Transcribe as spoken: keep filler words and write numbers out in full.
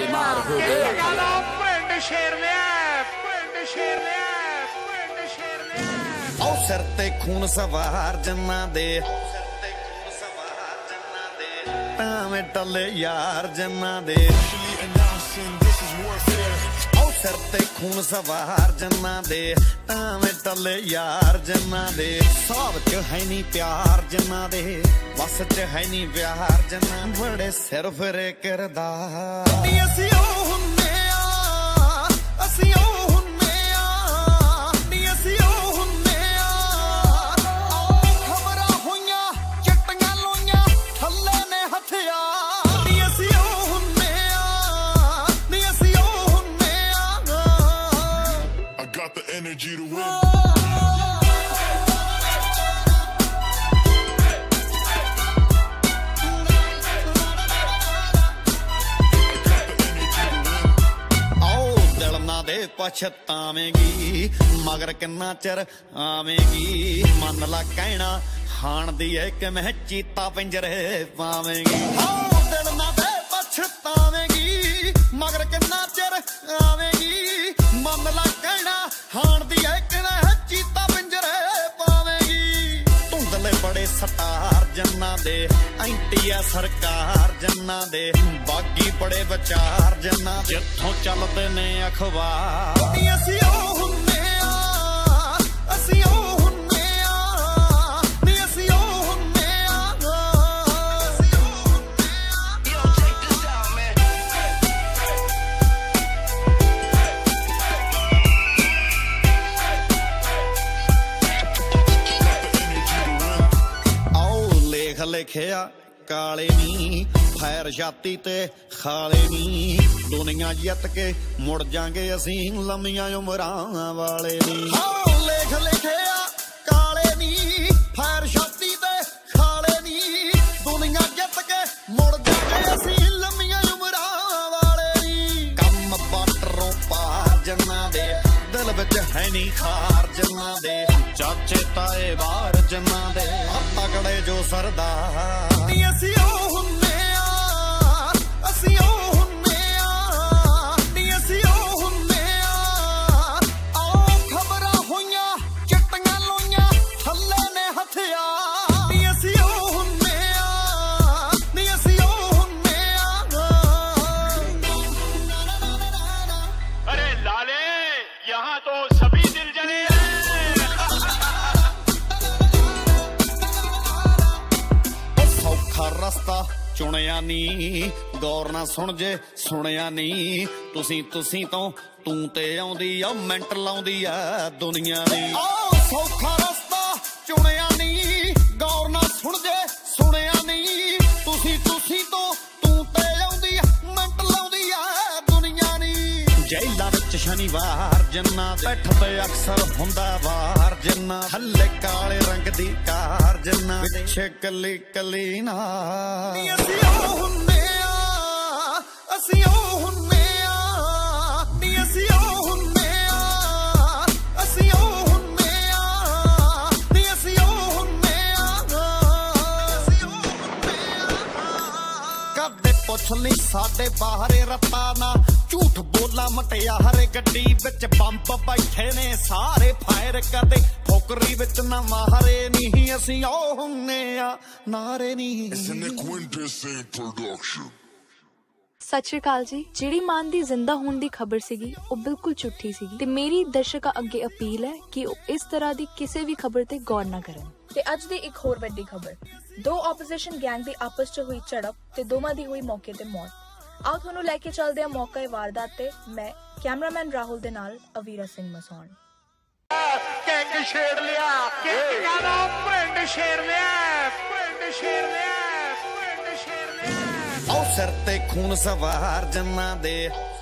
ਮਾਰ ਹੋ ਗਏ। ਪਿੰਡ ਸ਼ੇਰ ਲਿਆ ਪਿੰਡ ਸ਼ੇਰ ਲਿਆ ਪਿੰਡ ਸ਼ੇਰ ਲਿਆ ਉਹ ਸਿਰ ਤੇ ਖੂਨ ਸਵਾਰ ਜੰਨਾ ਦੇ ਤਾਵੇਂ ਟੱਲੇ ਯਾਰ ਜੰਨਾ ਦੇ ਉਹ ਸਿਰ ਤੇ ਖੂਨ ਸਵਾਰ ਜੰਨਾ ਦੇ ਤਾਵੇਂ ਟੱਲੇ ਯਾਰ ਜੰਨਾ ਦੇ ਸਾਬ ਚ ਹੈ ਨੀ ਪਿਆਰ ਜੰਨਾ ਦੇ ਵਸ ਚ ਹੈ ਨੀ ਪਿਆਰ ਜੰਨਾ ਬੜੇ ਸਿਰ ਫਿਰੇ ਕਰਦਾ ਨੀ ਅਸੀਂ ਉਹ ਹੁੰਨੇ ਆ ਅਸੀਂ ਉਹ ਹੁੰਨੇ ਆ ਨੀ ਅਸੀਂ ਉਹ ਹੁੰਨੇ ਆ ਖਬਰਾਂ ਹੋਈਆਂ ਚਿੱਟੀਆਂ ਲੋਈਆਂ ਥੱਲੇ ਨੇ ਹਥਿਆਰ ਨੀ ਅਸੀਂ ਉਹ ਹੁੰਨੇ ਆ ਨੀ ਅਸੀਂ ਉਹ ਹੁੰਨੇ ਆ I got the energy to win ਪਛਤਾਵੇਂਗੀ ਮਗਰ ਕਿੰਨਾ ਚਿਰ ਆਵੇਂਗੀ ਮੰਨ ਲਾ ਕਹਿਣਾ ਹਾਣ ਦੀ ਏ ਕਿ ਮੈਂ ਚੀਤਾ ਪਿੰਜਰੇ ਪਾਵੇਂਗੀ ਹੋ ਦਿਲ ਨਾ ਦੇ ਪਛਤਾਵੇਂਗੀ ਮਗਰ ਕਿੰਨਾ ਚਿਰ ਆਵੇਂਗੀ ਮੰਨ ਲਾ ਕਹਿਣਾ ਹਾਣ ਦੀ ਏ ਕਿ ਮੈਂ ਚੀਤਾ ਪਿੰਜਰੇ ਪਾਵੇਂਗੀ ਧੁੰਦਲੇ ਬੜੇ ਸਟਾਰ ਜੰਨਾ ਦੇ ਐਂਟੀ ਆ ਸਰਕਾਰ ਜੰਨਾ ਦੇ ਬਾਗੀ ਬੜੇ ਵਿਚਾਰ ਜੰਨਾ ਜਿੱਥੋਂ ਚੱਲਦੇ ਨੇ ਅਖਬਾਰ ਨੀ ਅਸੀਂ ਉਹ ਹੁੰਨੇ ਆ ਅਸੀਂ ਉਹ ਹੁੰਨੇ ਆ ਨੀ ਅਸੀਂ ਉਹ ਹੁੰਨੇ ਆ ਅਸੀਂ ਉਹ ਹੁੰਨੇ ਆ Yo, check this out, man. ਆਓ ਲੇਖ ਲਿਖਿਆ ਕਾਲੇ ਨੀ ਫੈਰ ਛਾਤੀ ਤੇ ਖਾਲੇ ਨੀ ਦੁਨੀਆ ਜਿੱਤ ਕੇ ਮੁੜ ਜਾਾਂਗੇ ਅਸੀਂ ਲੰਮੀਆਂ ਉਮਰਾਂ ਵਾਲੇ ਨੀ ਹੋ ਲੇਖ ਲਿਖਿਆ ਕਾਲੇ ਨੀ ਫੈਰ ਛਾਤੀ ਤੇ ਖਾਲੇ ਨੀ ਦੁਨੀਆ ਜਿੱਤ ਕੇ ਮੁੜ ਜਾਾਂਗੇ ਅਸੀਂ ਲੰਮੀਆਂ ਉਮਰਾਂ ਵਾਲੇ ਨੀ ਕੰਮ ਬਾਟਰੋਂ ਪਾਰ ਜੰਨਾ ਦੇ ਦਿਲ ਵਿੱਚ ਹੈ ਨੀ ਖਾਰ ਜੰਨਾ ਦੇ ਚਾਚੇ ਤਾਏ ਬਾਹਰ ਜੰਨਾ ਦੇ ਤਗੜੇ ਜੋ ਸਰਦਾਰ ਨੀ ਅਸੀਂ ਉਹ ਹੁੰਨੇ ਆ ਅਸੀਂ ਉਹ ਹੁੰਨੇ ਆ ਨੀ ਅਸੀਂ ਉਹ ਹੁੰਨੇ ਆ ਆਓ ਖਬਰਾਂ ਹੋਈਆਂ ਚਿੱਟੀਆਂ ਲੋਈਆਂ ਥੱਲੇ ਨੇ ਹਥਿਆਰ ਨੀ ਅਸੀਂ ਉਹ ਹੁੰਨੇ ਆ ਨੀ ਅਸੀਂ ਉਹ ਹੁੰਨੇ ਆ ਅਰੇ ਲਾਲੇ ਯਹਾਂ ਤੋਂ ਸਭੀ ਦਿਲ ਜਲੇ ਸੌਖਾ ਰਸਤਾ ਚੁਣਿਆ ਨੀ ਗੌਰ ਨਾ ਸੁਣ ਜੇ ਸੁਣਿਆ ਨੀ ਤੁਸੀਂ ਤੁਸੀਂ ਤੋਂ ਤੂੰ ਤੇ ਆਉਂਦੀ ਆ ਮਿੰਟ ਲਾਉਂਦੀ ਆ ਦੁਨੀਆ ਦੀ ਆਹ ਸੌਖਾ ਰਸਤਾ ਚੁਣਿਆ ਨੀ ਗੌਰ ਨਾ ਸੁਣ ਜੇ ਸੁਣਿਆ ਨੀ ਤੁਸੀਂ ਤੁਸੀਂ ਤੋਂ ਤੂੰ ਤੇ ਆਉਂਦੀ ਆ ਮਿੰਟ ਲਾਉਂਦੀ ਆ ਦੁਨੀਆ ਨੀ ਜੇਲਾਂ ਵਿੱਚ ਸ਼ਨੀਵਾਰ ਜੰਨਾ ਬੈਠ ਤੇ ਅਕਸਰ ਹੁੰਦਾ ਵਾਰ ਜੰਨਾ ਥੱਲੇ ਕਾਲੇ ਰੰਗ ਦੀ ਕਾਰ ਜੰਨਾ ਪਿੱਛੇ ਕੱਲੀ ਕੱਲੀ ਨਾ ਨੀ ਅਸੀਂ ਉਹ ਹੁੰਨੇ ਆ ਅਸੀਂ ਉਹ ਹੁੰਨੇ ਆ ਨੀ ਅਸੀਂ ਉਹ ਹੁੰਨੇ ਆ ਅਸੀਂ ਉਹ ਹੁੰਨੇ ਆ ਨੀ ਅਸੀਂ ਉਹ ਹੁੰਨੇ ਆ ਅਸੀਂ ਉਹ ਹੁੰਨੇ ਆ ਕਦੇ ਪੁੱਛ ਲਈ ਸਾਡੇ ਬਾਹਰੇ ਰੱਤਾ ਨਾ ਝੂਠ ਬੋਲਾ ਮਟਿਆਰੇ ਗੱਡੀ ਵਿੱਚ ਬੰਬ ਬੈਠੇ ਨੇ ਸਾਰੇ ਫਾਇਰ ਕਰਦੇ ਫੋਕਰੀ ਵਿੱਚ ਨਾ ਮਾਰੇ ਨਹੀਂ ਅਸੀਂ ਉਹ ਹੁੰਨੇ ਆ ਨਾਰੇ ਨਹੀਂ ਸਤਿ ਸ਼੍ਰੀ ਅਕਾਲ ਜੀ। ਜਿਹੜੀ ਮਾਨ ਦੀ ਜ਼ਿੰਦਾ ਹੋਣ ਦੀ ਖਬਰ ਸੀਗੀ ਉਹ ਬਿਲਕੁਲ ਝੂਠੀ ਸੀਗੀ ਤੇ ਮੇਰੀ ਦਰਸ਼ਕਾਂ ਅੱਗੇ ਅਪੀਲ ਹੈ ਕਿ ਉਹ ਇਸ ਤਰ੍ਹਾਂ ਦੀ ਕਿਸੇ ਵੀ ਖਬਰ ਤੇ ਗੌਰ ਨਾ ਕਰਨ। ਤੇ ਅੱਜ ਦੀ ਇੱਕ ਹੋਰ ਵੱਡੀ ਖਬਰ, ਦੋ ਆਪੋਜੀਸ਼ਨ ਗੈਂਗ ਦੀ ਆਪਸ 'ਚ ਹੋਈ ਝੜਪ ਤੇ ਦੋਵਾਂ ਦੀ ਹੋਈ ਮੌਕੇ ਤੇ ਮੌਤ। ਆਓ ਤੁਹਾਨੂੰ ਲੈ ਕੇ ਚੱਲਦੇ ਹਾਂ ਮੌਕੇ ਵਾਰਦਾਤ ਤੇ। ਮੈਂ ਕੈਮਰਾਮੈਨ ਰਾਹੁਲ ਦੇ ਨਾਲ ਅਵੀਰਾ ਸਿੰਘ ਮਸੌਣ। ਕਿੰਗ ਛੇੜ ਲਿਆ ਕਿੰਗ ਦਾ ਪਿੰਡ ਸ਼ੇਰ ਲਿਆ ਪਿੰਡ ਸ਼ੇਰ ਲਿਆ ਪਿੰਡ ਸ਼ੇਰ ਲਿਆ ਉਹ ਸਿਰ ਤੇ ਖੂਨ ਸਵਾਰ ਜੰਨਾ ਦੇ